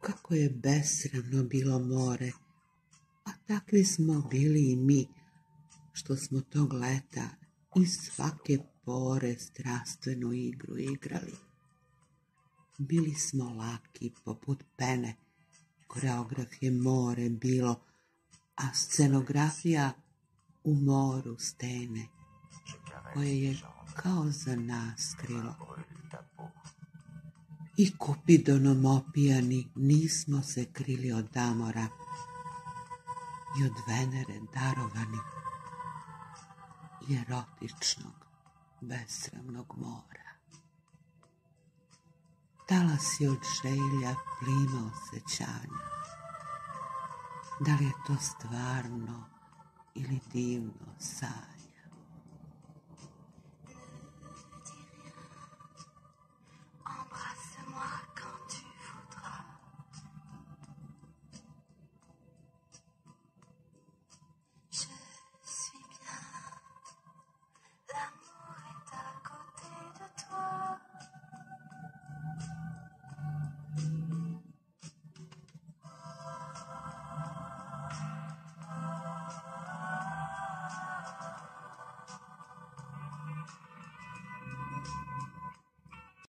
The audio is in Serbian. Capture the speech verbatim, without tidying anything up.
kako je besramno bilo more, a takvi smo bili i mi, što smo tog leta iz svake pore strastvenu igru igrali. Bili smo laki poput pene, koreograf je more bilo, a scenografija u moru stene, koje je kao za nas krilo. I Kupidonom opijani nismo se krili od Damora i od Venere darovani i erotičnog, besramnog mora. Talas je od želja plima osjećanja. Da li je to stvarno ili divno sanje?